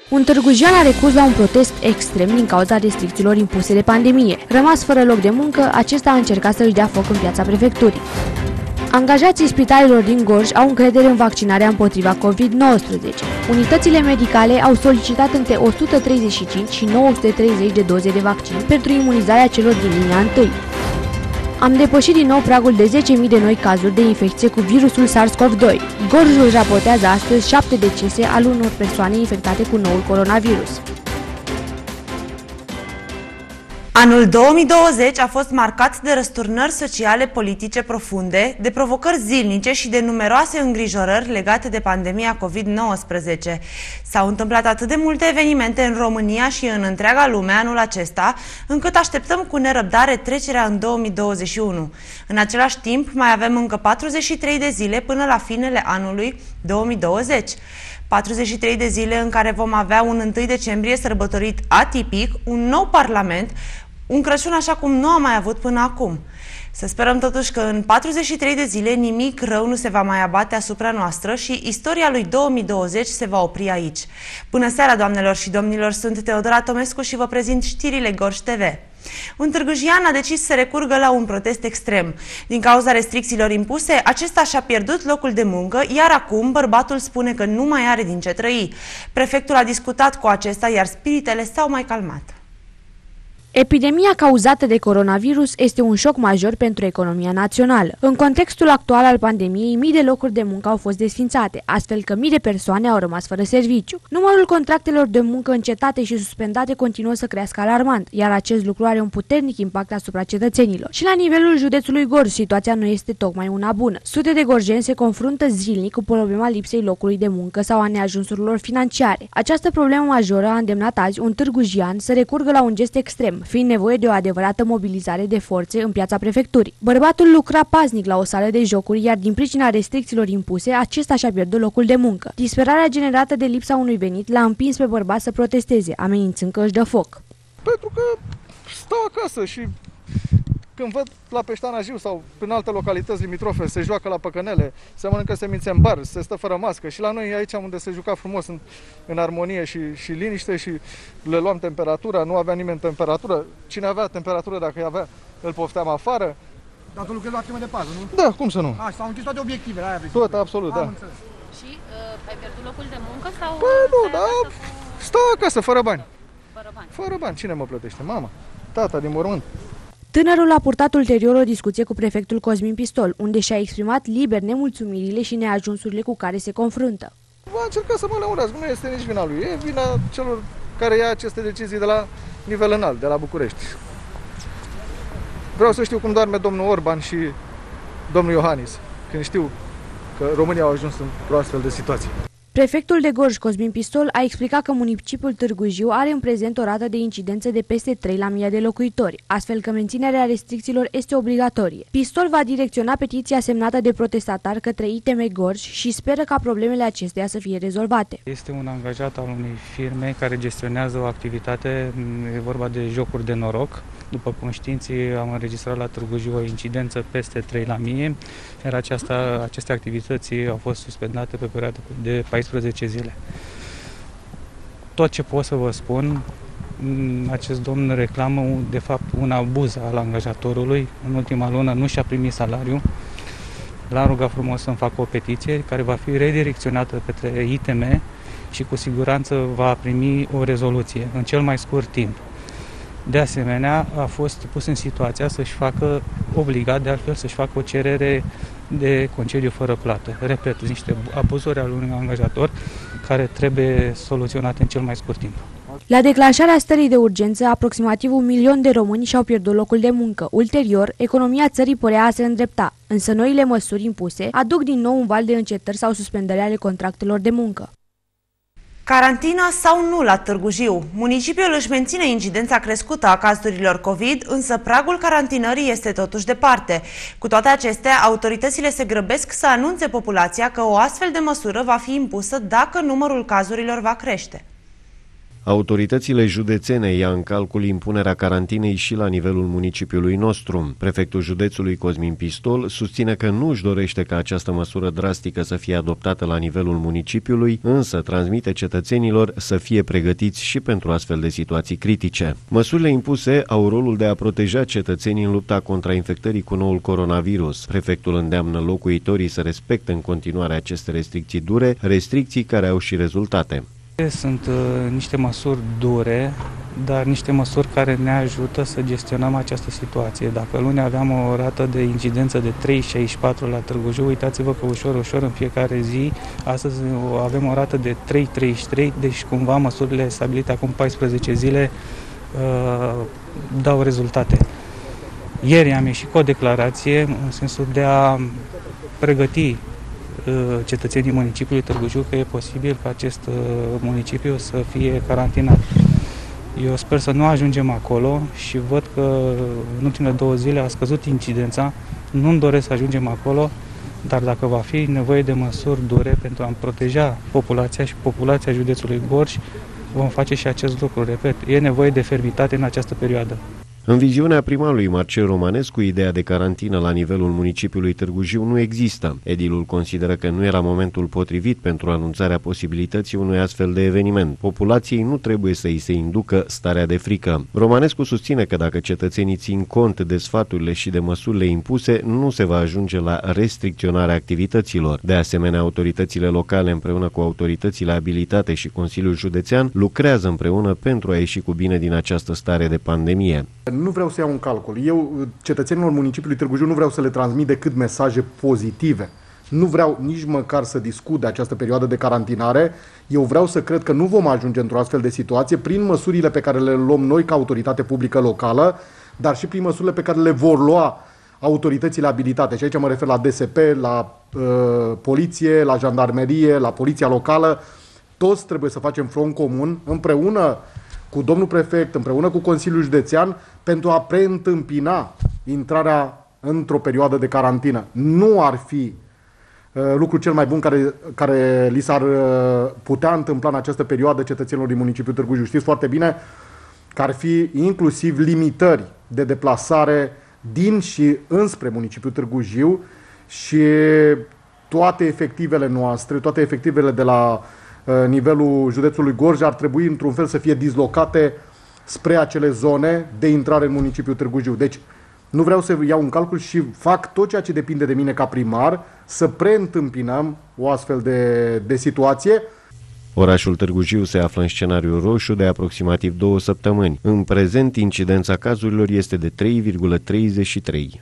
Un târgujean a recurs la un protest extrem din cauza restricțiilor impuse de pandemie. Rămas fără loc de muncă, acesta a încercat să-și dea foc în piața prefecturii. Angajații spitalelor din Gorj au încredere în vaccinarea împotriva COVID-19. Unitățile medicale au solicitat între 135 și 930 de doze de vaccin pentru imunizarea celor din linia întâi. Am depășit din nou pragul de 10.000 de noi cazuri de infecție cu virusul SARS-CoV-2. Gorjul raportează astăzi 7 decese al unor persoane infectate cu noul coronavirus. Anul 2020 a fost marcat de răsturnări sociale politice profunde, de provocări zilnice și de numeroase îngrijorări legate de pandemia COVID-19. S-au întâmplat atât de multe evenimente în România și în întreaga lume anul acesta, încât așteptăm cu nerăbdare trecerea în 2021. În același timp, mai avem încă 43 de zile până la finele anului 2020. 43 de zile în care vom avea un 1 decembrie sărbătorit atipic, un nou parlament, un Crăciun așa cum nu am mai avut până acum. Să sperăm totuși că în 43 de zile nimic rău nu se va mai abate asupra noastră și istoria lui 2020 se va opri aici. Bună seara, doamnelor și domnilor, sunt Teodora Tomescu și vă prezint știrile Gorj TV. Un târgujian a decis să recurgă la un protest extrem. Din cauza restricțiilor impuse, acesta și-a pierdut locul de muncă, iar acum bărbatul spune că nu mai are din ce trăi. Prefectul a discutat cu acesta, iar spiritele s-au mai calmat. Epidemia cauzată de coronavirus este un șoc major pentru economia națională. În contextul actual al pandemiei, mii de locuri de muncă au fost desființate, astfel că mii de persoane au rămas fără serviciu. Numărul contractelor de muncă încetate și suspendate continuă să crească alarmant, iar acest lucru are un puternic impact asupra cetățenilor. Și la nivelul județului Gorj, situația nu este tocmai una bună. Sute de gorjeni se confruntă zilnic cu problema lipsei locului de muncă sau a neajunsurilor financiare. Această problemă majoră a îndemnat azi un târgujian să recurgă la un gest extrem, fiind nevoie de o adevărată mobilizare de forțe în piața prefecturii. Bărbatul lucra paznic la o sală de jocuri, iar din pricina restricțiilor impuse, acesta și-a pierdut locul de muncă. Disperarea generată de lipsa unui venit l-a împins pe bărbat să protesteze, amenințând că își dă foc. Pentru că stau acasă și când văd la Peștana-Jiu sau prin alte localități limitrofe se joacă la păcănele, se mănâncă semințe în bar, se stă fără mască și la noi aici unde se juca frumos în armonie și liniște și le luam temperatura, nu avea nimeni temperatură. Cine avea temperatură, dacă îi avea, îl pofteam afară. Dar tu lucrezi la firmă de pază, nu? Da, cum să nu? S-au închis toate obiectivele, aia vrei. Tot, absolut, da. Și ai pierdut locul de muncă sau... Păi nu, da, stau acasă, fără bani. Fără bani. Fără bani, cine mă plătește? Mama, tata din mormânt. Tânărul a purtat ulterior o discuție cu prefectul Cosmin Pistol, unde și-a exprimat liber nemulțumirile și neajunsurile cu care se confruntă. Va încerca să mă lămurească, nu este nici vina lui, e vina celor care ia aceste decizii de la nivel înalt, de la București. Vreau să știu cum doarme domnul Orban și domnul Iohannis, când știu că România au ajuns într-o astfel de situație. Prefectul de Gorj, Cosmin Pistol, a explicat că municipiul Târgu Jiu are în prezent o rată de incidență de peste 3 la 1000 de locuitori, astfel că menținerea restricțiilor este obligatorie. Pistol va direcționa petiția semnată de protestatari către ITM Gorj și speră ca problemele acesteia să fie rezolvate. Este un angajat al unei firme care gestionează o activitate, e vorba de jocuri de noroc. După cum știți, am înregistrat la Târgu Jiu o incidență peste 3 la 1000, iar aceste activități au fost suspendate pe perioadă de 14 zile. Tot ce pot să vă spun, acest domn reclamă de fapt un abuz al angajatorului. În ultima lună nu și-a primit salariu. L-am rugat frumos să-mi facă o petiție care va fi redirecționată către ITM și cu siguranță va primi o rezoluție în cel mai scurt timp. De asemenea, a fost pus în situația să-și facă, obligat de altfel, să-și facă o cerere de concediu fără plată. Repet, niște abuzuri al unui angajator care trebuie soluționate în cel mai scurt timp. La declanșarea stării de urgență, aproximativ 1 milion de români și-au pierdut locul de muncă. Ulterior, economia țării părea a se îndrepta, însă noile măsuri impuse aduc din nou un val de încetări sau suspendări ale contractelor de muncă. Carantină sau nu la Târgu Jiu? Municipiul își menține incidența crescută a cazurilor COVID, însă pragul carantinării este totuși departe. Cu toate acestea, autoritățile se grăbesc să anunțe populația că o astfel de măsură va fi impusă dacă numărul cazurilor va crește. Autoritățile județene ia în calcul impunerea carantinei și la nivelul municipiului nostru. Prefectul județului Cosmin Pistol susține că nu își dorește ca această măsură drastică să fie adoptată la nivelul municipiului, însă transmite cetățenilor să fie pregătiți și pentru astfel de situații critice. Măsurile impuse au rolul de a proteja cetățenii în lupta contra infectării cu noul coronavirus. Prefectul îndeamnă locuitorii să respecte în continuare aceste restricții dure, restricții care au și rezultate. Sunt niște măsuri dure, dar niște măsuri care ne ajută să gestionăm această situație. Dacă luni aveam o rată de incidență de 3,64 la Târgu Jiu, uitați-vă că ușor în fiecare zi, astăzi avem o rată de 3,33, deci cumva măsurile stabilite acum 14 zile dau rezultate. Ieri am ieșit cu o declarație în sensul de a pregăti cetățenii municipiului Târgu Jiu că e posibil ca acest municipiu să fie carantinat. Eu sper să nu ajungem acolo și văd că în ultimele 2 zile a scăzut incidența. Nu-mi doresc să ajungem acolo, dar dacă va fi nevoie de măsuri dure pentru a proteja populația și populația județului Gorj, vom face și acest lucru. Repet, e nevoie de fermitate în această perioadă. În viziunea primarului Marcel Romanescu, ideea de carantină la nivelul municipiului Târgu Jiu nu există. Edilul consideră că nu era momentul potrivit pentru anunțarea posibilității unui astfel de eveniment. Populației nu trebuie să îi se inducă starea de frică. Romanescu susține că dacă cetățenii țin cont de sfaturile și de măsurile impuse, nu se va ajunge la restricționarea activităților. De asemenea, autoritățile locale împreună cu autoritățile abilitate și Consiliul Județean lucrează împreună pentru a ieși cu bine din această stare de pandemie. Nu vreau să iau un calcul. Eu, cetățenilor municipiului Târgu Jiu, nu vreau să le transmit decât mesaje pozitive. Nu vreau nici măcar să discut de această perioadă de carantinare. Eu vreau să cred că nu vom ajunge într-o astfel de situație prin măsurile pe care le luăm noi ca autoritate publică locală, dar și prin măsurile pe care le vor lua autoritățile abilitate. Și aici mă refer la DSP, la poliție, la jandarmerie, la poliția locală. Toți trebuie să facem front comun împreună cu domnul prefect, împreună cu Consiliul Județean, pentru a preîntâmpina intrarea într-o perioadă de carantină. Nu ar fi lucrul cel mai bun care li s-ar putea întâmpla în această perioadă cetățenilor din municipiul Târgu Jiu. Știți foarte bine că ar fi inclusiv limitări de deplasare din și înspre municipiul Târgu Jiu și toate efectivele noastre, toate efectivele de la nivelul județului Gorj ar trebui într-un fel să fie dislocate spre acele zone de intrare în municipiul Târgu Jiu. Deci nu vreau să iau un calcul și fac tot ceea ce depinde de mine ca primar să preîntâmpinăm o astfel de situație. Orașul Târgu Jiu se află în scenariu roșu de aproximativ 2 săptămâni. În prezent, incidența cazurilor este de 3,33.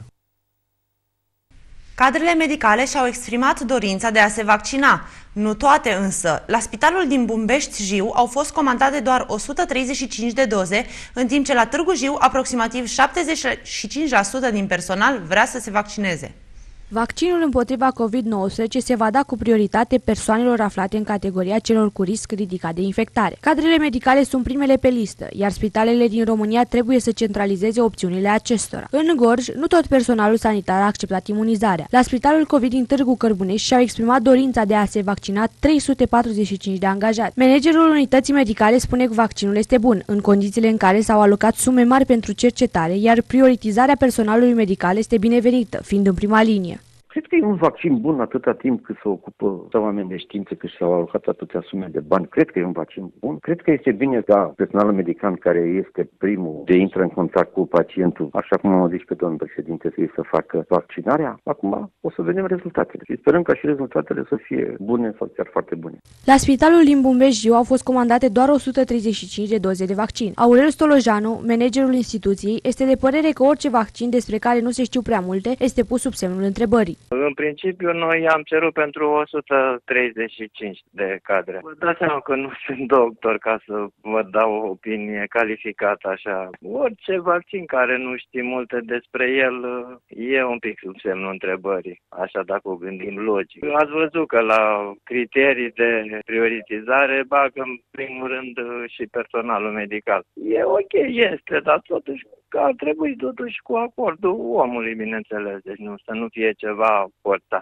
Cadrele medicale și-au exprimat dorința de a se vaccina. Nu toate însă. La spitalul din Bumbești-Jiu au fost comandate doar 135 de doze, în timp ce la Târgu Jiu aproximativ 75% din personal vrea să se vaccineze. Vaccinul împotriva COVID-19 se va da cu prioritate persoanelor aflate în categoria celor cu risc ridicat de infectare. Cadrele medicale sunt primele pe listă, iar spitalele din România trebuie să centralizeze opțiunile acestora. În Gorj, nu tot personalul sanitar a acceptat imunizarea. La spitalul COVID din Târgu Cărbunești și-au exprimat dorința de a se vaccina 345 de angajați. Managerul unității medicale spune că vaccinul este bun, în condițiile în care s-au alocat sume mari pentru cercetare, iar prioritizarea personalului medical este binevenită, fiind în prima linie. Cred că e un vaccin bun atâta timp cât se ocupă oameni de știință, cât și-au alocat atâtea sume de bani. Cred că e un vaccin bun. Cred că este bine ca personalul medical care este primul de intră în contact cu pacientul, așa cum am zis pe domnul președinte, să facă vaccinarea. Acum o să vedem rezultatele și sperăm ca și rezultatele să fie bune sau chiar foarte bune. La spitalul din Bumbești-Jiu au fost comandate doar 135 de doze de vaccin. Aurel Stolojanu, managerul instituției, este de părere că orice vaccin despre care nu se știu prea multe este pus sub semnul întrebării. În principiu, noi am cerut pentru 135 de cadre. Vă dați seama că nu sunt doctor ca să vă dau o opinie calificată așa. Orice vaccin care nu știi multe despre el e un pic sub semnul întrebării, așa dacă o gândim logic. Ați văzut că la criterii de prioritizare bagă în primul rând și personalul medical. E ok, este, dar totuși ar trebui totuși cu acordul omului, bineînțeles, deci nu, să nu fie ceva forțat.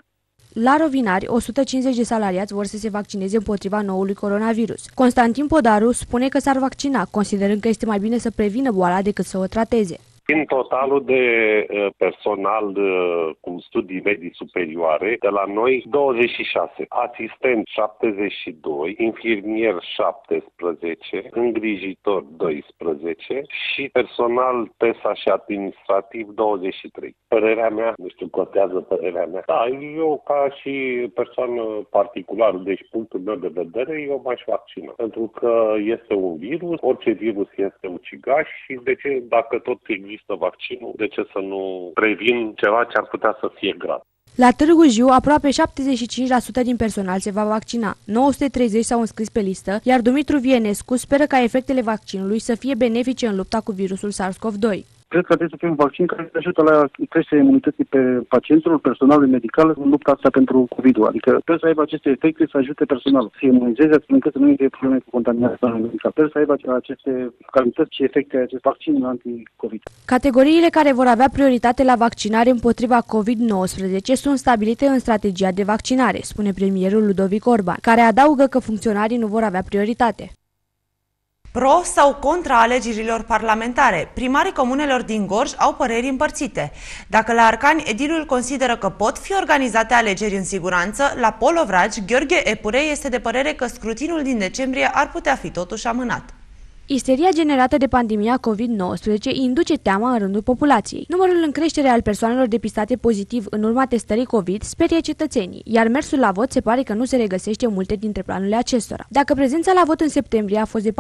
La Rovinari, 150 de salariați vor să se vaccineze împotriva noului coronavirus. Constantin Podaru spune că s-ar vaccina, considerând că este mai bine să prevină boala decât să o trateze. Din totalul de personal cu studii medii superioare, de la noi 26, asistent 72, infirmier 17, îngrijitor 12 și personal PESA și administrativ 23. Părerea mea, nu știu, contează părerea mea. Da, eu ca și persoană particulară, deci punctul meu de vedere, eu m-aș vaccina. Pentru că este un virus, orice virus este ucigaș și de ce, dacă tot există vaccinul, de ce să nu previn ceva ce ar putea să fie grav? La Târgu Jiu, aproape 75% din personal se va vaccina. 930 s-au înscris pe listă, iar Dumitru Vienescu speră ca efectele vaccinului să fie benefice în lupta cu virusul SARS-CoV-2. Cred că trebuie să fie un vaccin care să ajută la creșterea imunității pe pacientul, personalul medical în lupta asta pentru COVID-ul. Adică trebuie să aibă aceste efecte să ajute personalul, să imunizeze astfel încât să nu fie probleme cu contaminarea medical. Trebuie să aibă aceste calități și efecte acest vaccin anti-COVID. Categoriile care vor avea prioritate la vaccinare împotriva COVID-19 sunt stabilite în strategia de vaccinare, spune premierul Ludovic Orban, care adaugă că funcționarii nu vor avea prioritate. Pro sau contra alegerilor parlamentare, primarii comunelor din Gorj au păreri împărțite. Dacă la Arcani edilul consideră că pot fi organizate alegeri în siguranță, la Polovragi, Gheorghe Epure este de părere că scrutinul din decembrie ar putea fi totuși amânat. Isteria generată de pandemia COVID-19 induce teama în rândul populației. Numărul în creștere al persoanelor depistate pozitiv în urma testării COVID sperie cetățenii, iar mersul la vot se pare că nu se regăsește în multe dintre planurile acestora. Dacă prezența la vot în septembrie a fost de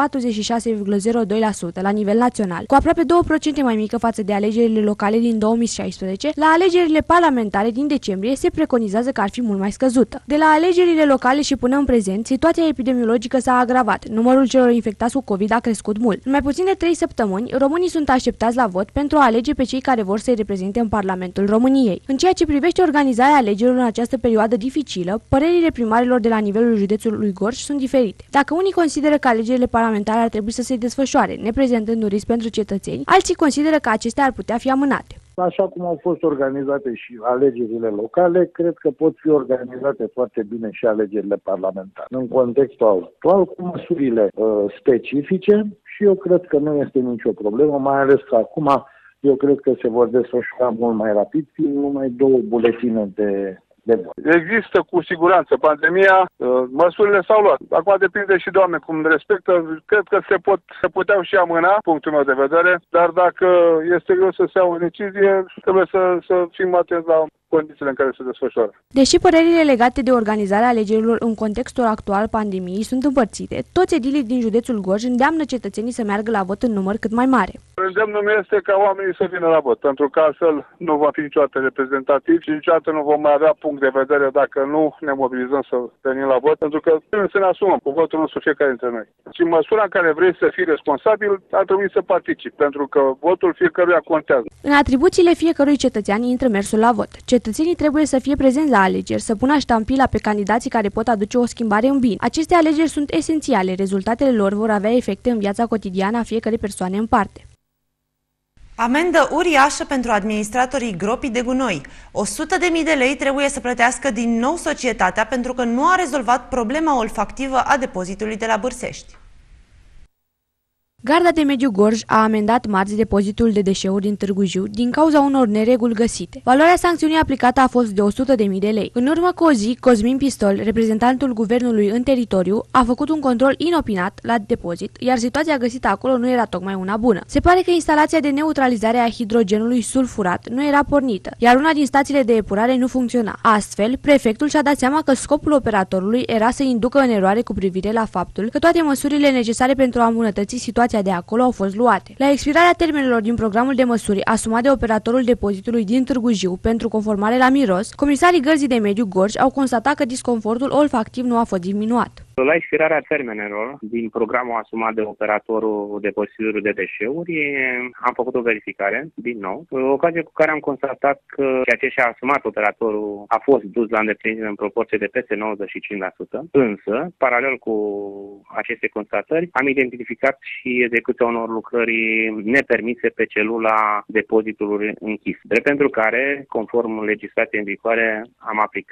46,02% la nivel național, cu aproape 2% mai mică față de alegerile locale din 2016, la alegerile parlamentare din decembrie se preconizează că ar fi mult mai scăzută. De la alegerile locale și până în prezent, situația epidemiologică s-a agravat. Numărul celor infectați cu COVID a crescut mult. În mai puțin de 3 săptămâni, românii sunt așteptați la vot pentru a alege pe cei care vor să-i reprezinte în Parlamentul României. În ceea ce privește organizarea alegerilor în această perioadă dificilă, părerile primarilor de la nivelul județului Gorj sunt diferite. Dacă unii consideră că alegerile parlamentare ar trebui să se desfășoare, neprezentând un risc pentru cetățeni, alții consideră că acestea ar putea fi amânate. Așa cum au fost organizate și alegerile locale, cred că pot fi organizate foarte bine și alegerile parlamentare. În contextul actual, cu măsurile specifice, și eu cred că nu este nicio problemă, mai ales că acum eu cred că se vor desfășura mult mai rapid, fiind numai 2 buletine de vot. Există cu siguranță pandemia, măsurile s-au luat. Acum depinde și de oameni cum respectă. Cred că se puteau și amâna, punctul meu de vedere, dar dacă este greu să se ia o decizie, trebuie să fim atenți la condițiile în care se desfășoară. Deși părerile legate de organizarea alegerilor în contextul actual pandemiei sunt împărțite, toți edilii din județul Gorj îndeamnă cetățenii să meargă la vot în număr cât mai mare. Îndemnul meu este ca oamenii să vină la vot, pentru că altfel nu va fi niciodată reprezentativ și niciodată nu vom mai avea punct de vedere dacă nu ne mobilizăm să venim la vot, pentru că trebuie să ne asumăm cu votul nostru fiecare dintre noi. Și în măsura în care vrei să fii responsabil, ar trebui să participi, pentru că votul fiecăruia contează. În atribuțiile fiecărui cetățean intră mersul la vot. Cetățenii trebuie să fie prezenți la alegeri, să pună ștampila pe candidații care pot aduce o schimbare în bine. Aceste alegeri sunt esențiale, rezultatele lor vor avea efecte în viața cotidiană a fiecărei persoane în parte. Amendă uriașă pentru administratorii gropii de gunoi. 100.000 de lei trebuie să plătească din nou societatea pentru că nu a rezolvat problema olfactivă a depozitului de la Bârsești. Garda de Mediu Gorj a amendat marți depozitul de deșeuri din Târgu Jiu din cauza unor nereguli găsite. Valoarea sancțiunii aplicată a fost de 100.000 de lei. În urmă cu o zi, Cosmin Pistol, reprezentantul guvernului în teritoriu, a făcut un control inopinat la depozit, iar situația găsită acolo nu era tocmai una bună. Se pare că instalația de neutralizare a hidrogenului sulfurat nu era pornită, iar una din stațiile de epurare nu funcționa. Astfel, prefectul și-a dat seama că scopul operatorului era să inducă în eroare cu privire la faptul că toate măsurile necesare pentru a îmbunătăți situația de acolo au fost luate. La expirarea termenelor din programul de măsuri asumat de operatorul depozitului din Târgu Jiu pentru conformare la miros, comisarii Gărzii de Mediu Gorj au constatat că disconfortul olfactiv nu a fost diminuat. La expirarea termenelor din programul asumat de operatorul depozitului de deșeuri, am făcut o verificare, din nou, ocazie cu care am constatat că ceea ce și-a asumat operatorul a fost dus la îndeplinire în proporție de peste 95%, însă, paralel cu aceste constatări, am identificat și execuția unor lucrări nepermise pe celula depozitului închis, drept pentru care, conform legislației în vigoare, am aplicat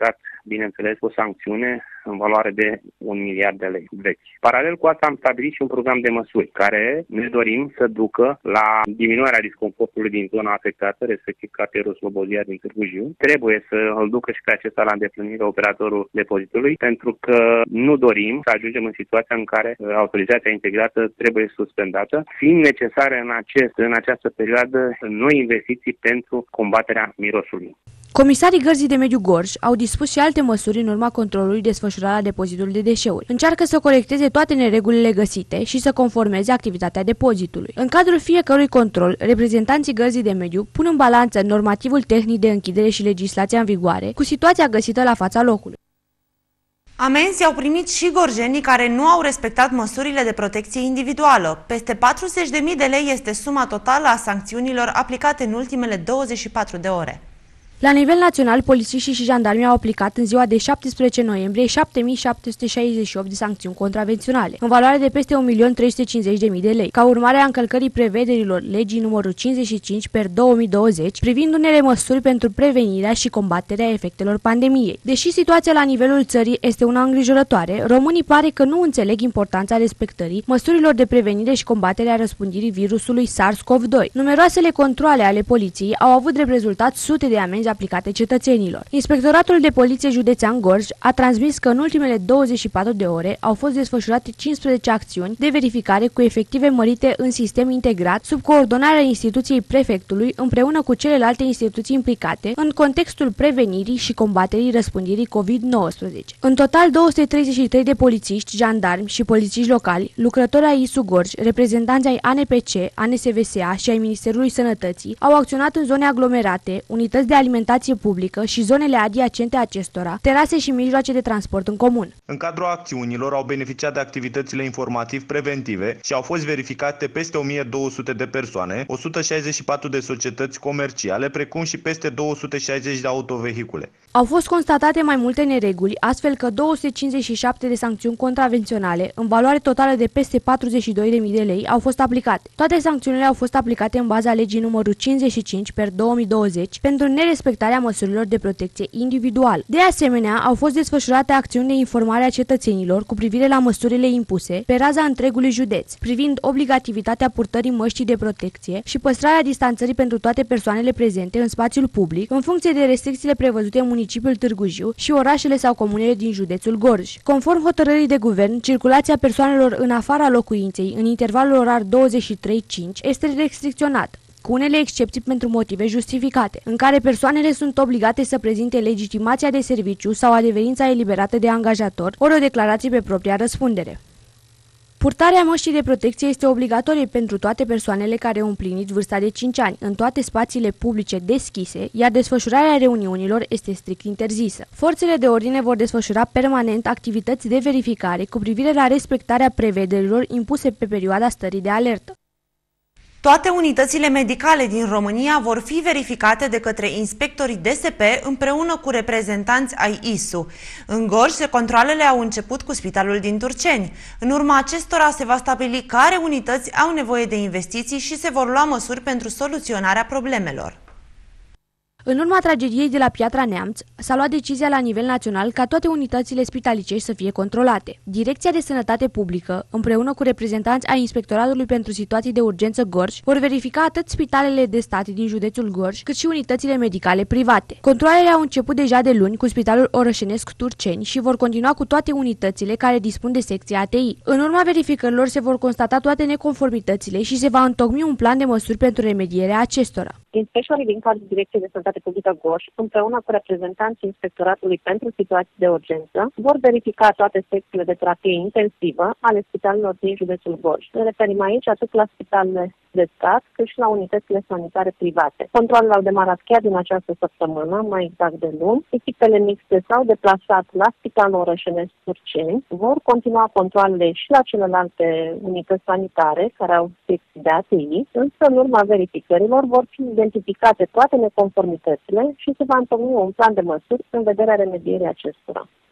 bineînțeles, o sancțiune în valoare de 1 miliard de lei vechi. Paralel cu asta am stabilit și un program de măsuri care ne dorim să ducă la diminuarea disconfortului din zona afectată, respectiv cartierul Slobozia din Târgu Jiu. Trebuie să îl ducă și pe acesta la îndeplinire operatorul depozitului, pentru că nu dorim să ajungem în situația în care autorizația integrată trebuie suspendată, fiind necesare în această perioadă noi investiții pentru combaterea mirosului. Comisarii Gărzii de Mediu Gorj au dispus și alte măsuri în urma controlului desfășurat la depozitul de deșeuri. Încearcă să corecteze toate neregulile găsite și să conformeze activitatea depozitului. În cadrul fiecărui control, reprezentanții Gărzii de Mediu pun în balanță normativul tehnic de închidere și legislația în vigoare cu situația găsită la fața locului. Amenzi au primit și gorjenii care nu au respectat măsurile de protecție individuală. Peste 40.000 de lei este suma totală a sancțiunilor aplicate în ultimele 24 de ore. La nivel național, polițiștii și jandarmii au aplicat în ziua de 17 noiembrie 7.768 de sancțiuni contravenționale, în valoare de peste 1.350.000 de lei, ca urmare a încălcării prevederilor legii numărul 55/2020 privind unele măsuri pentru prevenirea și combaterea efectelor pandemiei. Deși situația la nivelul țării este una îngrijorătoare, românii pare că nu înțeleg importanța respectării măsurilor de prevenire și combatere a răspândirii virusului SARS-CoV-2. Numeroasele controale ale poliției au avut drept rezultat sute de amenzi aplicate cetățenilor. Inspectoratul de Poliție Județean Gorj a transmis că în ultimele 24 de ore au fost desfășurate 15 acțiuni de verificare cu efective mărite în sistem integrat sub coordonarea instituției prefectului împreună cu celelalte instituții implicate în contextul prevenirii și combaterii răspândirii COVID-19. În total, 233 de polițiști, jandarmi și polițiști locali, lucrători ai ISU Gorj, reprezentanți ai ANPC, ANSVSA și ai Ministerului Sănătății au acționat în zone aglomerate, unități de alimentație publică și zonele adiacente acestora, terase și mijloace de transport în comun. În cadrul acțiunilor au beneficiat de activitățile informativ-preventive și au fost verificate peste 1200 de persoane, 164 de societăți comerciale, precum și peste 260 de autovehicule. Au fost constatate mai multe nereguli, astfel că 257 de sancțiuni contravenționale, în valoare totală de peste 42.000 de lei, au fost aplicate. Toate sancțiunile au fost aplicate în baza legii numărul 55/2020 pentru nerespectarea măsurilor de protecție individuală. De asemenea, au fost desfășurate acțiuni de informare a cetățenilor cu privire la măsurile impuse pe raza întregului județ, privind obligativitatea purtării măștii de protecție și păstrarea distanțării pentru toate persoanele prezente în spațiul public, în funcție de restricțiile prevăzute în municipiul Târgu Jiu și orașele sau comunele din județul Gorj. Conform hotărârii de guvern, circulația persoanelor în afara locuinței, în intervalul orar 23-5, este restricționată, cu unele excepții pentru motive justificate, în care persoanele sunt obligate să prezinte legitimația de serviciu sau adeverința eliberată de angajator, ori o declarație pe propria răspundere. Purtarea măștii de protecție este obligatorie pentru toate persoanele care au împlinit vârsta de 5 ani, în toate spațiile publice deschise, iar desfășurarea reuniunilor este strict interzisă. Forțele de ordine vor desfășura permanent activități de verificare cu privire la respectarea prevederilor impuse pe perioada stării de alertă. Toate unitățile medicale din România vor fi verificate de către inspectorii DSP împreună cu reprezentanți ai ISU. În Gorj, controalele au început cu spitalul din Turceni. În urma acestora se va stabili care unități au nevoie de investiții și se vor lua măsuri pentru soluționarea problemelor. În urma tragediei de la Piatra Neamț, s-a luat decizia la nivel național ca toate unitățile spitalicești să fie controlate. Direcția de Sănătate Publică, împreună cu reprezentanți ai Inspectoratului pentru Situații de Urgență Gorj, vor verifica atât spitalele de stat din județul Gorj, cât și unitățile medicale private. Controalele au început deja de luni cu Spitalul Orășenesc Turceni și vor continua cu toate unitățile care dispun de secție ATI. În urma verificărilor se vor constata toate neconformitățile și se va întocmi un plan de măsuri pentru remedierea acestora. Inspectorii din cadrul Direcției de Sănătate Publică Gorj, împreună cu reprezentanții Inspectoratului pentru Situații de Urgență, vor verifica toate secțiile de terapie intensivă ale spitalelor din județul Gorj. Ne referim aici atât la spitalele de stat, cât și la unitățile sanitare private. Controalele au demarat chiar din această săptămână, mai exact de luni. Echipele mixte s-au deplasat la Spitalul Orășenesc Turceni. Vor continua controalele și la celelalte unități sanitare care au secții de ATI, însă în urma verificărilor vor fi identificate toate neconformitățile și se va întocmi un plan de măsuri în vederea remedierii acestora.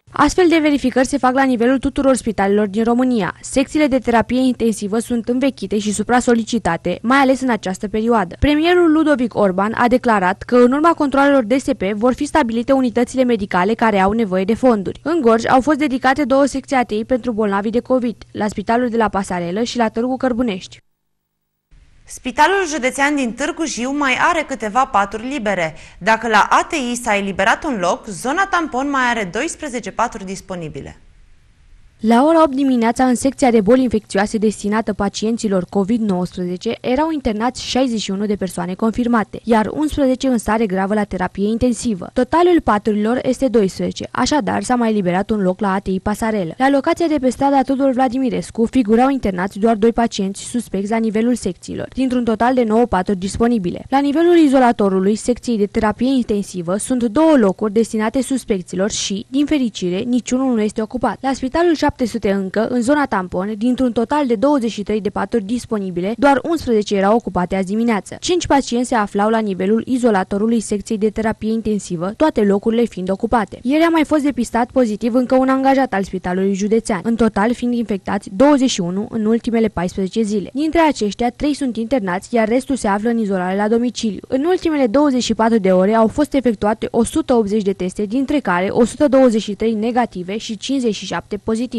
Astfel de verificări se fac la nivelul tuturor spitalelor din România. Secțiile de terapie intensivă sunt învechite și supra-solicitate, mai ales în această perioadă. Premierul Ludovic Orban a declarat că în urma controalelor DSP vor fi stabilite unitățile medicale care au nevoie de fonduri. În Gorj au fost dedicate 2 secții ATI pentru bolnavii de COVID, la Spitalul de la Pasarelă și la Târgu Cărbunești. Spitalul județean din Târgu Jiu mai are câteva paturi libere. Dacă la ATI s-a eliberat un loc, zona tampon mai are 12 paturi disponibile. La ora 8 dimineața, în secția de boli infecțioase destinată pacienților COVID-19, erau internați 61 de persoane confirmate, iar 11 în stare gravă la terapie intensivă. Totalul paturilor este 12, așadar s-a mai eliberat un loc la ATI Pasarelă. La locația de pe strada Tudor Vladimirescu figurau internați doar 2 pacienți suspecți la nivelul secțiilor, dintr-un total de 9 paturi disponibile. La nivelul izolatorului secției de terapie intensivă sunt 2 locuri destinate suspecților și, din fericire, niciunul nu este ocupat. La Spitalul 700 încă, în zona tampon, dintr-un total de 23 de paturi disponibile, doar 11 erau ocupate azi dimineață. 5 pacienți se aflau la nivelul izolatorului secției de terapie intensivă, toate locurile fiind ocupate. Ieri a mai fost depistat pozitiv încă un angajat al Spitalului Județean, în total fiind infectați 21 în ultimele 14 zile. Dintre aceștia, 3 sunt internați, iar restul se află în izolare la domiciliu. În ultimele 24 de ore au fost efectuate 180 de teste, dintre care 123 negative și 57 pozitive.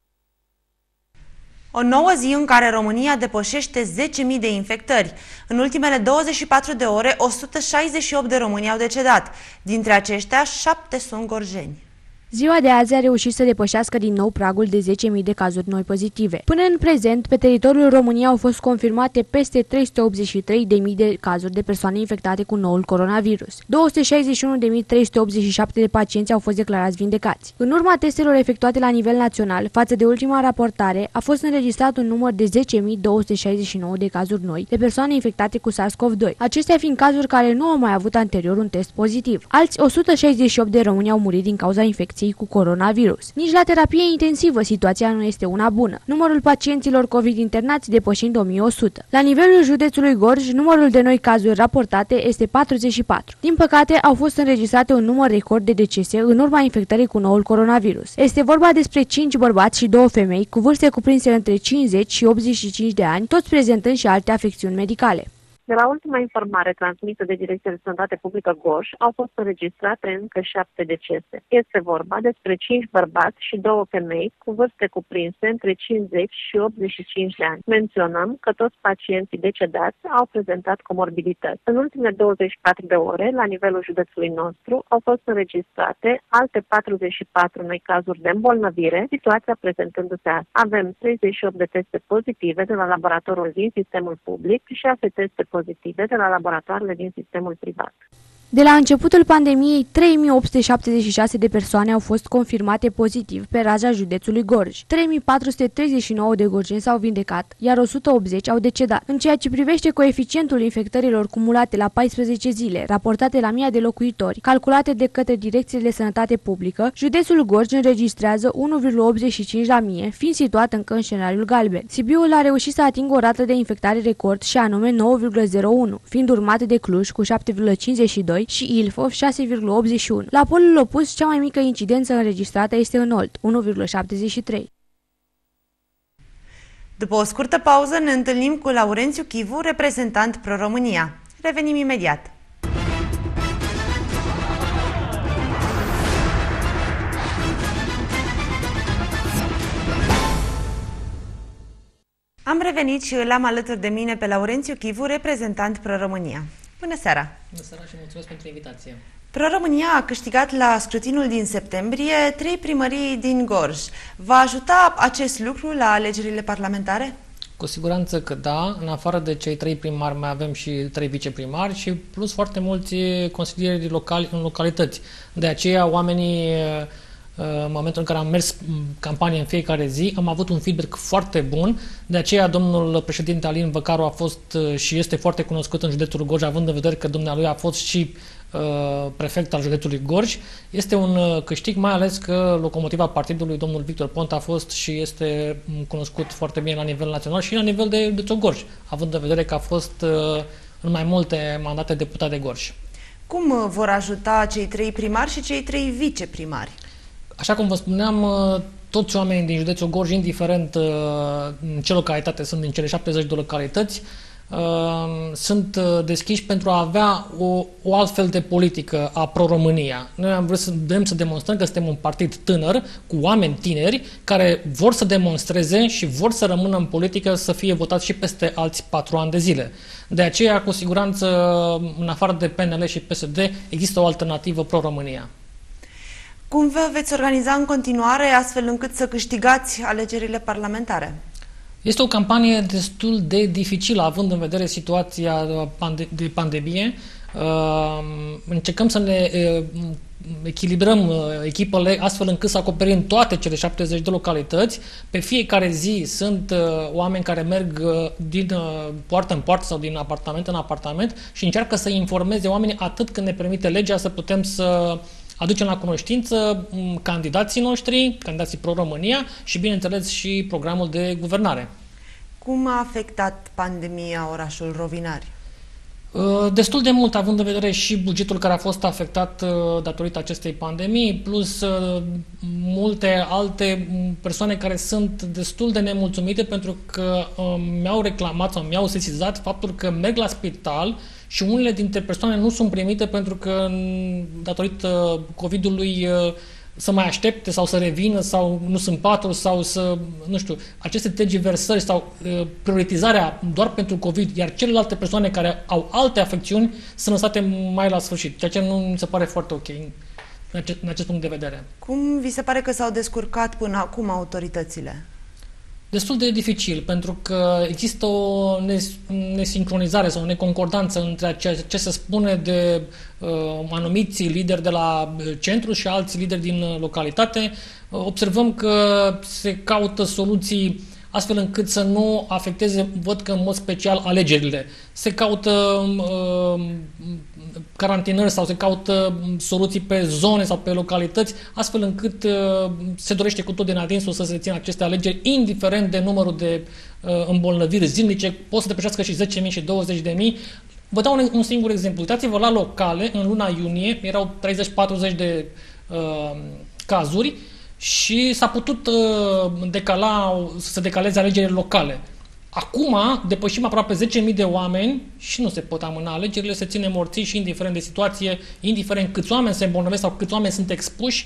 O nouă zi în care România depășește 10.000 de infectări. În ultimele 24 de ore, 168 de români au decedat. Dintre aceștia, 7 sunt gorjeni. Ziua de azi a reușit să depășească din nou pragul de 10.000 de cazuri noi pozitive. Până în prezent, pe teritoriul României au fost confirmate peste 383.000 de cazuri de persoane infectate cu noul coronavirus. 261.387 de pacienți au fost declarați vindecați. În urma testelor efectuate la nivel național, față de ultima raportare, a fost înregistrat un număr de 10.269 de cazuri noi de persoane infectate cu SARS-CoV-2, acestea fiind cazuri care nu au mai avut anterior un test pozitiv. Alți 168 de români au murit din cauza infecției cu coronavirus. Nici la terapie intensivă situația nu este una bună, numărul pacienților COVID internați depășind 1100. La nivelul județului Gorj, numărul de noi cazuri raportate este 44. Din păcate, au fost înregistrate un număr record de decese în urma infectării cu noul coronavirus. Este vorba despre 5 bărbați și 2 femei cu vârste cuprinse între 50 și 85 de ani, toți prezentând și alte afecțiuni medicale. De la ultima informare transmisă de Direcția de Sănătate Publică Gorj, au fost înregistrate încă 7 decese. Este vorba despre 5 bărbați și 2 femei cu vârste cuprinse între 50 și 85 de ani. Menționăm că toți pacienții decedați au prezentat comorbidități. În ultimele 24 de ore, la nivelul județului nostru, au fost înregistrate alte 44 noi cazuri de îmbolnăvire, situația prezentându-se azi. Avem 38 de teste pozitive de la laboratorul din sistemul public și 6 teste pozitive de la laboratoarele din sistemul privat. De la începutul pandemiei, 3.876 de persoane au fost confirmate pozitiv pe raza județului Gorj. 3.439 de gorjeni s-au vindecat, iar 180 au decedat. În ceea ce privește coeficientul infectărilor cumulate la 14 zile, raportate la 1000 de locuitori, calculate de către Direcțiile de Sănătate Publică, județul Gorj înregistrează 1,85 la 1000, fiind situat încă în scenariul galben. Sibiul a reușit să atingă o rată de infectare record și anume 9,01, fiind urmat de Cluj cu 7,52 și Ilfov 6,81. La polul opus, cea mai mică incidență înregistrată este în Olt, 1,73. După o scurtă pauză ne întâlnim cu Laurențiu Chivu, reprezentant Pro-România. Revenim imediat. Am revenit și îl am alături de mine pe Laurențiu Chivu, reprezentant Pro-România. Bună seara! Bună seara și mulțumesc pentru invitație! Pro-România a câștigat la scrutinul din septembrie 3 primării din Gorj. Va ajuta acest lucru la alegerile parlamentare? Cu siguranță că da. În afară de cei 3 primari mai avem și 3 viceprimari și plus foarte mulți consilieri locali în localități. De aceea oamenii, în momentul în care am mers campanie în fiecare zi, am avut un feedback foarte bun. De aceea domnul președinte Alin Văcaru a fost și este foarte cunoscut în județul Gorj, având în vedere că dumnealui a fost și prefect al județului Gorj. Este un câștig, mai ales că locomotiva partidului, domnul Victor Ponta, a fost și este cunoscut foarte bine la nivel național și la nivel de județul Gorj, având în vedere că a fost în mai multe mandate deputat de Gorj. Cum vor ajuta cei 3 primari și cei 3 viceprimari? Așa cum vă spuneam, toți oamenii din județul Gorj, indiferent în ce localitate sunt din cele 70 de localități, sunt deschiși pentru a avea o altfel de politică a Pro-România. Noi vrem să demonstrăm că suntem un partid tânăr, cu oameni tineri, care vor să demonstreze și vor să rămână în politică, să fie votați și peste alți 4 ani de zile. De aceea, cu siguranță, în afară de PNL și PSD, există o alternativă Pro-România. Cum vă veți organiza în continuare astfel încât să câștigați alegerile parlamentare? Este o campanie destul de dificilă, având în vedere situația de pandemie. Încercăm să ne echilibrăm echipele astfel încât să acoperim toate cele 70 de localități. Pe fiecare zi sunt oameni care merg din poartă în poartă sau din apartament în apartament și încearcă să informeze oamenii atât când ne permite legea să putem să aducem la cunoștință candidații noștri, candidații Pro-România și, bineînțeles, și programul de guvernare. Cum a afectat pandemia orașul Rovinari? Destul de mult, având în vedere și bugetul care a fost afectat datorită acestei pandemii, plus multe alte persoane care sunt destul de nemulțumite pentru că mi-au reclamat sau mi-au sesizat faptul că merg la spital și unele dintre persoane nu sunt primite pentru că datorită COVID-ului să mai aștepte sau să revină sau nu sunt patru sau să, nu știu, aceste tergiversări sau prioritizarea doar pentru COVID, iar celelalte persoane care au alte afecțiuni sunt lăsate mai la sfârșit, ceea ce nu mi se pare foarte ok în acest punct de vedere. Cum vi se pare că s-au descurcat până acum autoritățile? Destul de dificil, pentru că există o nesincronizare sau o neconcordanță între ce se spune de anumiți lideri de la centru și alți lideri din localitate. Observăm că se caută soluții astfel încât să nu afecteze, văd că în mod special, alegerile. Se caută carantinări sau se caută soluții pe zone sau pe localități, astfel încât se dorește cu tot din adinsul să se țină aceste alegeri, indiferent de numărul de îmbolnăviri zilnice, pot să depășească și 10.000 și 20.000. Vă dau un singur exemplu. Uitați-vă la locale, în luna iunie erau 30-40 de cazuri și s-a putut să se decaleze alegerile locale. Acum depășim aproape 10.000 de oameni și nu se pot amâna alegerile, se ține morții și indiferent de situație, indiferent câți oameni se îmbolnăvesc sau câți oameni sunt expuși,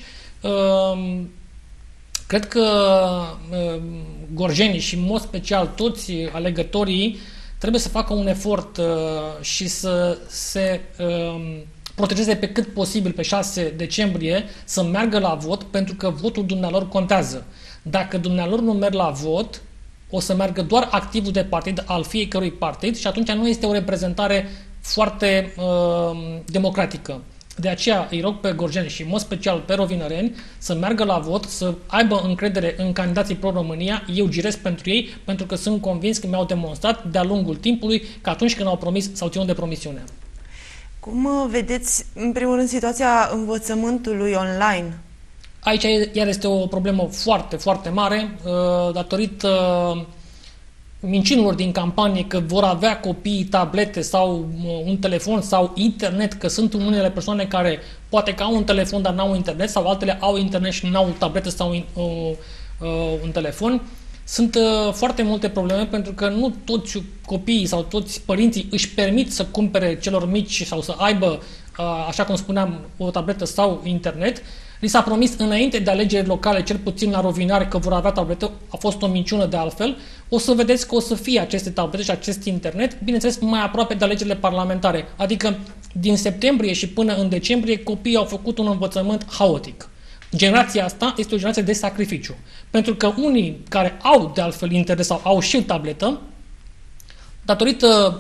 cred că gorjenii și în mod special toți alegătorii trebuie să facă un efort și să se protejeze pe cât posibil pe 6 decembrie să meargă la vot, pentru că votul dumnealor contează. Dacă dumnealor nu merg la vot, o să meargă doar activul de partid al fiecărui partid și atunci nu este o reprezentare foarte democratică. De aceea îi rog pe gorjeni și în mod special pe rovinăreni să meargă la vot, să aibă încredere în candidații Pro-România. Eu giresc pentru ei pentru că sunt convins că mi-au demonstrat de-a lungul timpului că atunci când au promis s-au ținut de promisiune. Cum vedeți, în primul rând, situația învățământului online? Aici iar este o problemă foarte, foarte mare, datorită minciunilor din campanie că vor avea copiii tablete sau un telefon sau internet, că sunt unele persoane care poate că au un telefon, dar n-au internet, sau altele au internet și n-au tablete sau un telefon. Sunt foarte multe probleme pentru că nu toți copiii sau toți părinții își permit să cumpere celor mici sau să aibă, așa cum spuneam, o tabletă sau internet. Li s-a promis înainte de alegeri locale, cel puțin la Rovinari, că vor avea tabletă. A fost o minciună de altfel. O să vedeți că o să fie aceste tablete și acest internet, bineînțeles, mai aproape de alegerile parlamentare. Adică din septembrie și până în decembrie copiii au făcut un învățământ haotic. Generația asta este o generație de sacrificiu. Pentru că unii care au de altfel internet sau au și tabletă, datorită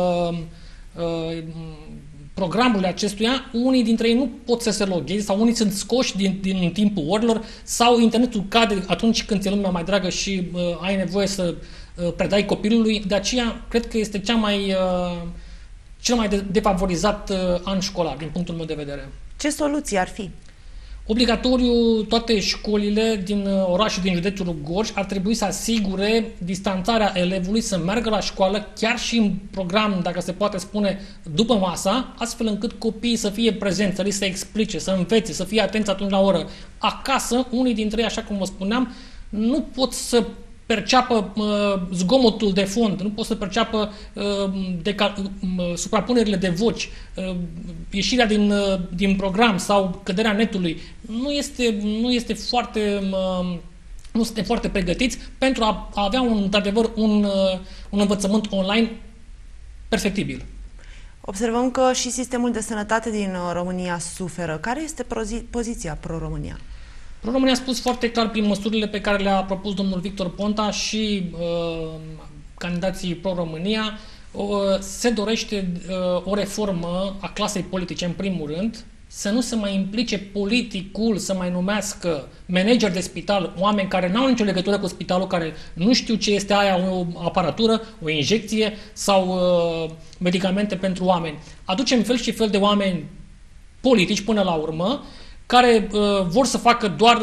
programului acestuia, unii dintre ei nu pot să se logheze sau unii sunt scoși din timpul orilor sau internetul cade atunci când ți-e lumea mai dragă și ai nevoie să predai copilului. De aceea, cred că este cel mai defavorizat an școlar, din punctul meu de vedere. Ce soluții ar fi? Obligatoriu, toate școlile din oraș și din județul Gorj ar trebui să asigure distanțarea elevului, să meargă la școală, chiar și în program, dacă se poate spune, după masa, astfel încât copiii să fie prezenți, să li se explice, să învețe, să fie atenți atunci la oră. Acasă, unii dintre ei, așa cum vă spuneam, nu pot să perceapă zgomotul de fond, nu pot să perceapă suprapunerile de voci, ieșirea din program sau căderea netului. Nu suntem foarte pregătiți pentru a avea într-adevăr un învățământ online perfectibil. Observăm că și sistemul de sănătate din România suferă. Care este poziția pro-România? Pro-România a spus foarte clar prin măsurile pe care le-a propus domnul Victor Ponta și candidații pro-România, se dorește o reformă a clasei politice, în primul rând, să nu se mai implice politicul, să mai numească manager de spital, oameni care n-au nicio legătură cu spitalul, care nu știu ce este aia, o aparatură, o injecție sau medicamente pentru oameni. Aducem fel și fel de oameni politici până la urmă, care vor să facă doar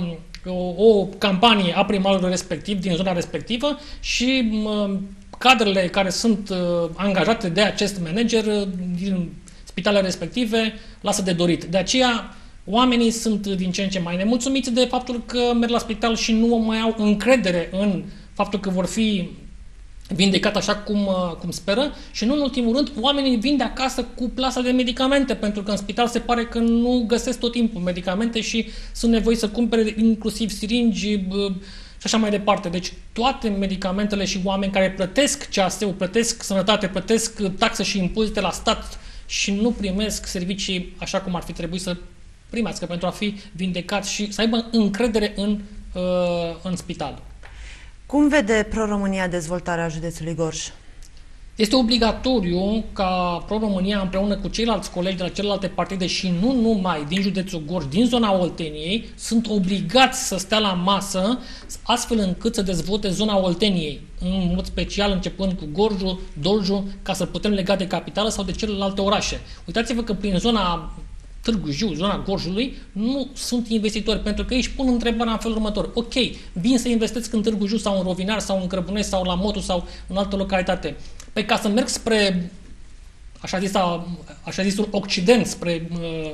o campanie a primarului respectiv, din zona respectivă, și cadrele care sunt angajate de acest manager din spitalele respective lasă de dorit. De aceea, oamenii sunt din ce în ce mai nemulțumiți de faptul că merg la spital și nu mai au încredere în faptul că vor fi vindecat așa cum speră, și nu în ultimul rând, oamenii vin de acasă cu plasa de medicamente, pentru că în spital se pare că nu găsesc tot timpul medicamente și sunt nevoiți să cumpere inclusiv siringi și așa mai departe. Deci toate medicamentele și oameni care plătesc CAS-ul, plătesc sănătate, plătesc taxe și impozite la stat și nu primesc servicii așa cum ar fi trebuit să primească pentru a fi vindecați și să aibă încredere în spital. Cum vede Pro-România dezvoltarea județului Gorj? Este obligatoriu ca Pro-România, împreună cu ceilalți colegi de la celelalte partide și nu numai din județul Gorj, din zona Olteniei, sunt obligați să stea la masă astfel încât să dezvolte zona Olteniei, în mod special începând cu Gorjul, Dolju, ca să putem lega de capitală sau de celelalte orașe. Uitați-vă că prin zona Târgu Jiu, zona Gorjului, nu sunt investitori, pentru că ei își pun întrebarea în felul următor. Ok, vin să investesc în Târgu Jiu sau în Rovinar sau în Crăbunești sau la Motu sau în altă localitate. Pe ca să merg spre așa zisul Occident, spre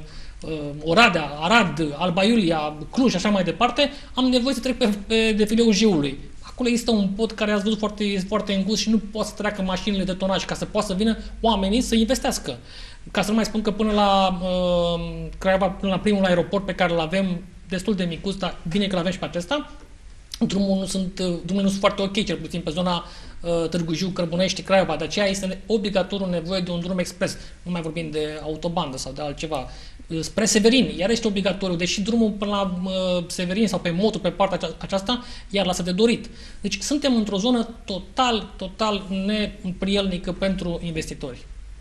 Oradea, Arad, Alba Iulia, Cluj și așa mai departe, am nevoie să trec pe defileul Jiului. Acolo există un pod care ați văzut foarte îngust și nu poate să treacă mașinile de tonaj ca să poată să vină oamenii să investească. Ca să nu mai spun că până la Craiova, până la primul aeroport pe care îl avem, destul de micuț, dar bine că îl avem și pe acesta, drumurile nu sunt foarte ok, cel puțin pe zona Târgu Jiu, Cărbunești, Craiova. De aceea este obligatoriu nevoie de un drum expres. Nu mai vorbim de autobandă sau de altceva. Spre Severin, iar este obligatoriu, deși drumul până la Severin sau pe Motu, pe partea aceasta, iar lasă de dorit. Deci suntem într-o zonă total neprielnică pentru investitori.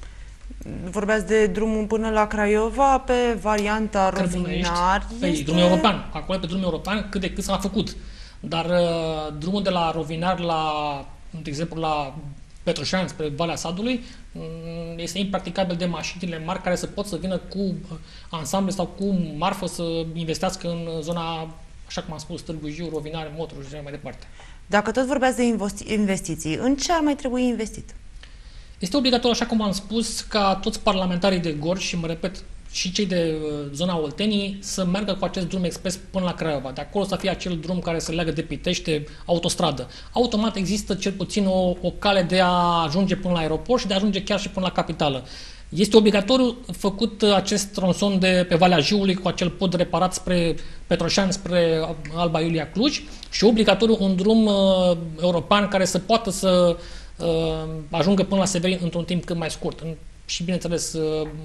Vorbeați de drumul până la Craiova pe varianta Rovinar. Drumul european. Acolo pe drumul european cât de cât s-a făcut. Dar drumul de la Rovinar de exemplu, la Petroșani, spre Valea Sadului, este impracticabil de mașinile mari care să pot să vină cu ansamble sau cu marfă să investească în zona, așa cum am spus, Târgu Jiu, Rovinare, Motru și așa mai departe. Dacă tot vorbeați de investiții, în ce ar mai trebui investit? Este obligatoriu, așa cum am spus, ca toți parlamentarii de Gorj, și mă repet, și cei de zona Olteniei, să meargă cu acest drum expres până la Craiova. De acolo să fie acel drum care se leagă de Pitește, autostradă. Automat există cel puțin o cale de a ajunge până la aeroport și de a ajunge chiar și până la capitală. Este obligatoriu făcut acest tronson de pe Valea Jiului cu acel pod reparat spre Petroșani, spre Alba Iulia, Cluj, și obligatoriu un drum european care să poată să ajungă până la Severin într-un timp cât mai scurt. Și bineînțeles,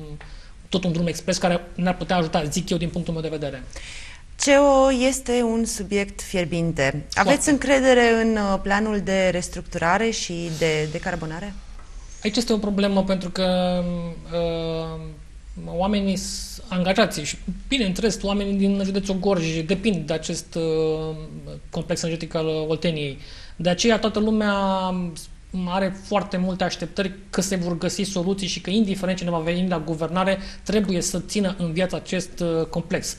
tot un drum expres care ne-ar putea ajuta, zic eu, din punctul meu de vedere. CEO este un subiect fierbinte. Aveți încredere în planul de restructurare și de decarbonare? Aici este o problemă pentru că oamenii angajații și, bineînțeles, oamenii din județul Gorj depind de acest complex energetic al Olteniei. De aceea toată lumea are foarte multe așteptări că se vor găsi soluții și că, indiferent ce ne va veni la guvernare, trebuie să țină în viață acest complex.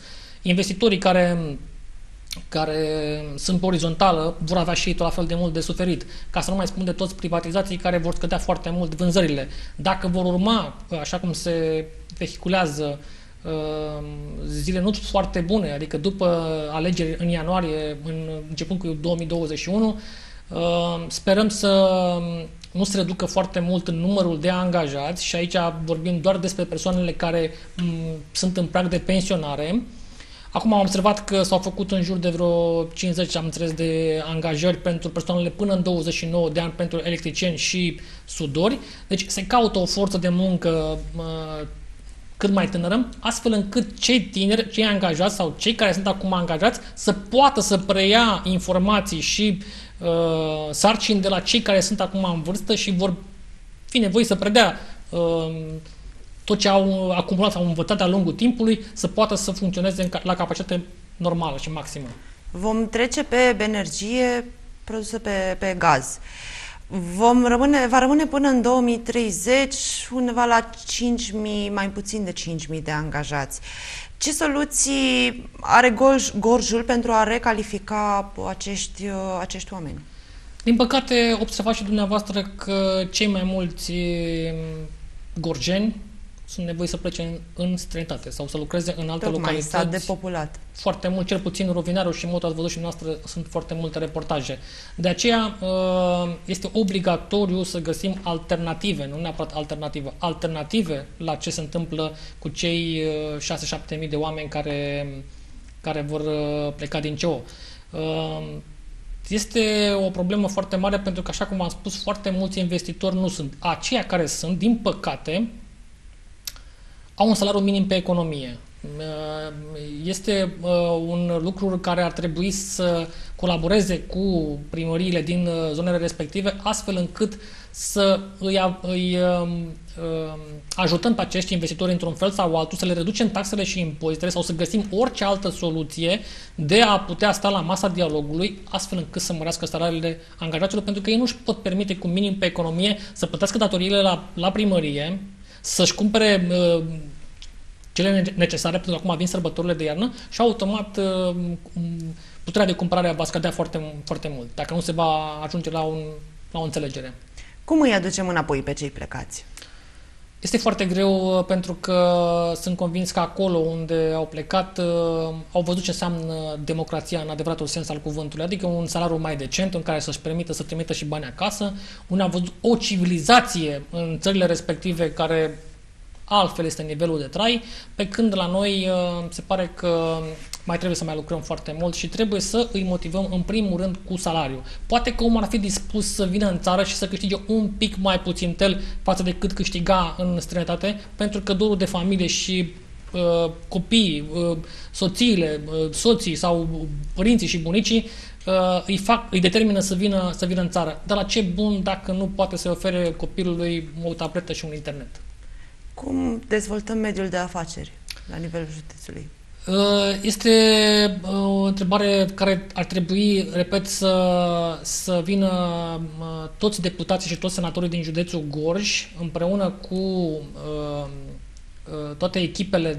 Investitorii care sunt pe orizontală vor avea și ei tot la fel de mult de suferit. Ca să nu mai spun de toți privatizații care vor scădea foarte mult vânzările. Dacă vor urma, așa cum se vehiculează, zile nu foarte bune, adică după alegeri în ianuarie, începând cu 2021, sperăm să nu se reducă foarte mult în numărul de angajați și aici vorbim doar despre persoanele care sunt în prag de pensionare. Acum am observat că s-au făcut în jur de vreo 50, am înțeles, de angajări pentru persoanele până în 29 de ani pentru electricieni și sudori. Deci se caută o forță de muncă cât mai tânără, astfel încât cei tineri, cei angajați sau cei care sunt acum angajați să poată să preia informații și sarcini de la cei care sunt acum în vârstă și vor fi nevoiți să predea tot ce au acumulat, au învățat de-a lungul timpului, să poată să funcționeze la capacitate normală și maximă. Vom trece pe energie produsă pe gaz. Va rămâne până în 2030 undeva la 5.000, mai puțin de 5.000 de angajați. Ce soluții are Gorjul pentru a recalifica acești oameni? Din păcate, observați și dumneavoastră că cei mai mulți gorjeni sunt nevoiți să plece în străinătate sau să lucreze în alte localități. S-a depopulat. Foarte mult, cel puțin Rovinarul și Motu, ați văzut și noastră, sunt foarte multe reportaje. De aceea este obligatoriu să găsim alternative, nu neapărat alternative la ce se întâmplă cu cei 6-7 mii de oameni care vor pleca din CO. Este o problemă foarte mare pentru că, așa cum am spus, foarte mulți investitori nu sunt. Aceia care sunt, din păcate, au un salariu minim pe economie. Este un lucru care ar trebui să colaboreze cu primăriile din zonele respective, astfel încât să îi ajutăm pe acești investitori într-un fel sau altul, să le reducem taxele și impozitele sau să găsim orice altă soluție de a putea sta la masa dialogului, astfel încât să mărească salariile angajaților, pentru că ei nu își pot permite cu minim pe economie să plătească datoriile la primărie, să-și cumpere cele necesare, pentru că acum vin sărbătorile de iarnă și automat puterea de cumpărare va scădea foarte, foarte mult, dacă nu se va ajunge la o înțelegere. Cum îi aducem înapoi pe cei plecați? Este foarte greu pentru că sunt convins că acolo unde au plecat au văzut ce înseamnă democrația în adevăratul sens al cuvântului, adică un salariu mai decent în care să-și permită să trimită și bani acasă, unde au văzut o civilizație în țările respective care altfel este nivelul de trai, pe când la noi se pare că mai trebuie să mai lucrăm foarte mult și trebuie să îi motivăm în primul rând cu salariu. Poate că omul ar fi dispus să vină în țară și să câștige un pic mai puțin față de cât câștiga în străinătate, pentru că dorul de familie și copiii, soțiile, soții sau părinții și bunicii îi determină să vină în țară. Dar la ce bun dacă nu poate să ofere copilului o tabletă și un internet? Cum dezvoltăm mediul de afaceri la nivelul județului? Este o întrebare care ar trebui, repet, să vină toți deputații și toți senatorii din județul Gorj împreună cu toate echipele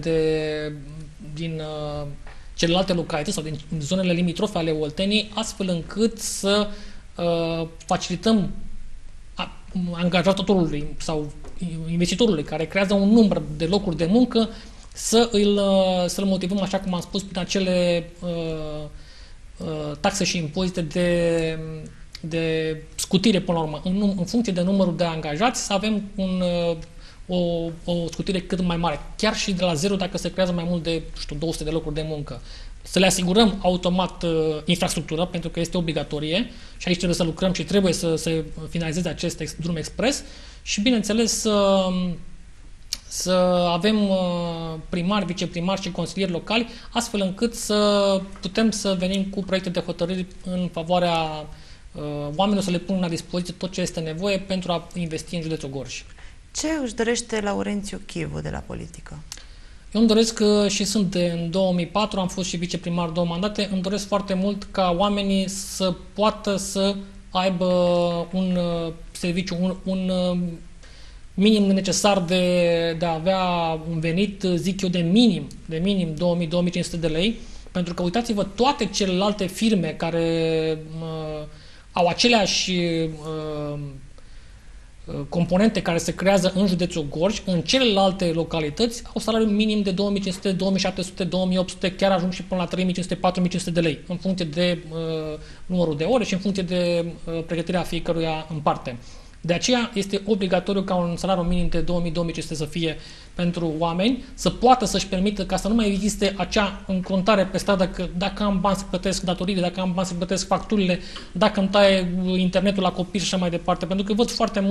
din celelalte localități sau din zonele limitrofe ale Olteniei, astfel încât să facilităm angajatorului sau investitorului care creează un număr de locuri de muncă să-l motivăm, așa cum am spus, prin acele taxe și impozite de scutire până la urmă. În funcție de numărul de angajați să avem o scutire cât mai mare, chiar și de la zero dacă se creează mai mult de 200 de locuri de muncă. Să le asigurăm automat infrastructura, pentru că este obligatorie și aici trebuie să lucrăm și trebuie să se finalizeze acest drum expres și, bineînțeles, să avem primari, viceprimari și consilieri locali, astfel încât să putem să venim cu proiecte de hotărâri în favoarea oamenilor, să le punem la dispoziție tot ce este nevoie pentru a investi în județul Gorj. Ce își dorește Laurențiu Chivu de la politică? Eu îmi doresc, și sunt în 2004, am fost și viceprimar 2 mandate, îmi doresc foarte mult ca oamenii să poată să aibă un serviciu, minim necesar de a avea un venit, zic eu, de minim 2.000-2.500 de lei, pentru că uitați-vă, toate celelalte firme care au aceleași componente care se creează în județul Gorj, în celelalte localități au salariu minim de 2500, 2700, 2800, chiar ajung și până la 3500, 4500 de lei, în funcție de numărul de ore și în funcție de pregătirea fiecăruia în parte. De aceea este obligatoriu ca un salariu minim de 2000-2500 să fie pentru oameni, să poată să-și permită, ca să nu mai existe acea încruntare pe stradă că dacă am bani să plătesc datoriile, dacă am bani să plătesc facturile, dacă îmi taie internetul la copii și așa mai departe. Pentru că văd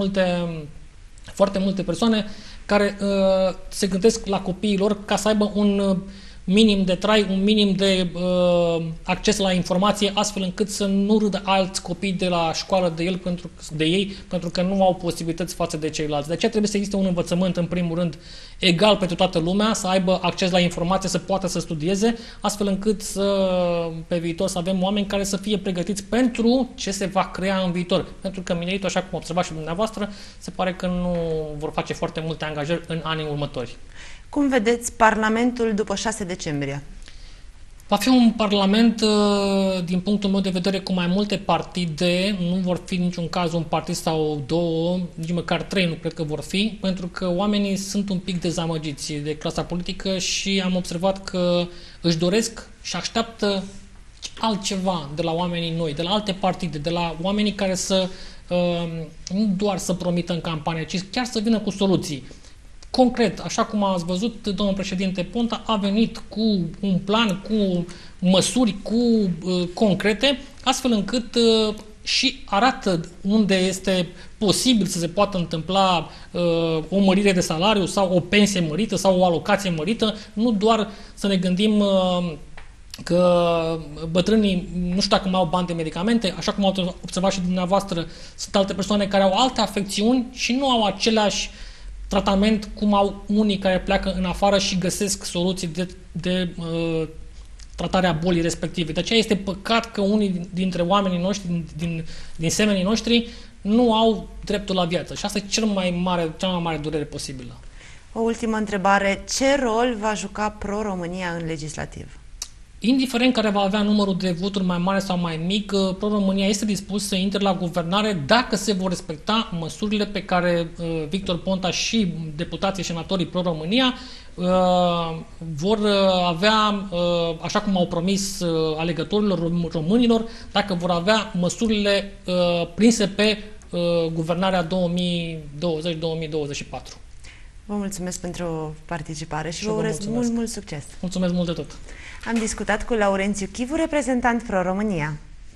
foarte multe persoane care se gândesc la copiii lor ca să aibă un minim de trai, un minim de acces la informație, astfel încât să nu râdă alți copii de la școală de ei, pentru că nu au posibilități față de ceilalți. De aceea trebuie să existe un învățământ, în primul rând, egal pentru toată lumea, să aibă acces la informație, să poată să studieze, astfel încât pe viitor să avem oameni care să fie pregătiți pentru ce se va crea în viitor. Pentru că mineritul, așa cum observați și dumneavoastră, se pare că nu vor face foarte multe angajări în anii următori. Cum vedeți Parlamentul după 6 decembrie? Va fi un parlament, din punctul meu de vedere, cu mai multe partide. Nu vor fi în niciun caz un partid sau două, nici măcar 3 nu cred că vor fi, pentru că oamenii sunt un pic dezamăgiți de clasa politică și am observat că își doresc și așteaptă altceva de la oamenii noi, de la alte partide, de la oamenii care nu doar să promită în campanie, ci chiar să vină cu soluții. Concret, așa cum ați văzut, domnul președinte Ponta a venit cu un plan, cu măsuri concrete, astfel încât și arată unde este posibil să se poată întâmpla o mărire de salariu sau o pensie mărită sau o alocație mărită, nu doar să ne gândim că bătrânii nu știu dacă mai au bani de medicamente, așa cum au observat și dumneavoastră, sunt alte persoane care au alte afecțiuni și nu au aceleași tratament cum au unii care pleacă în afară și găsesc soluții de tratarea bolii respective. De aceea este păcat că unii dintre oamenii noștri, din semenii noștri, nu au dreptul la viață. Și asta e cea mai mare durere posibilă. O ultimă întrebare. Ce rol va juca Pro-România în legislativ? Indiferent care va avea numărul de voturi mai mare sau mai mic, Pro-România este dispus să intre la guvernare dacă se vor respecta măsurile pe care Victor Ponta și deputații și senatorii Pro-România vor avea, așa cum au promis alegătorilor românilor, dacă vor avea măsurile prinse pe guvernarea 2020-2024. Vă mulțumesc pentru participare și vă urez mult succes. Mulțumesc mult de tot. Am discutat cu Laurențiu Chivu, reprezentant Pro-România.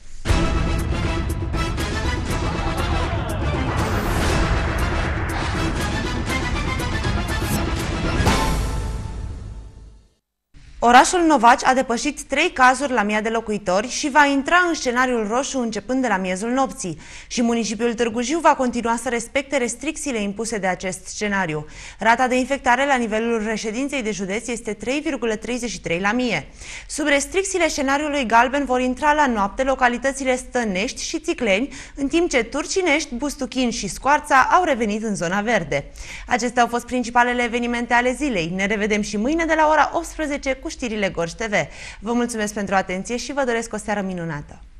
Orașul Novaci a depășit 3 cazuri la 1000 de locuitori și va intra în scenariul roșu începând de la miezul nopții. Și municipiul Târgu Jiu va continua să respecte restricțiile impuse de acest scenariu. Rata de infectare la nivelul reședinței de județ este 3,33 la 1000. Sub restricțiile scenariului galben vor intra la noapte localitățile Stănești și Țicleni, în timp ce Turcinești, Bustuchin și Scoarța au revenit în zona verde. Acestea au fost principalele evenimente ale zilei. Ne revedem și mâine de la ora 18 cu știrile Gorj TV. Vă mulțumesc pentru atenție și vă doresc o seară minunată!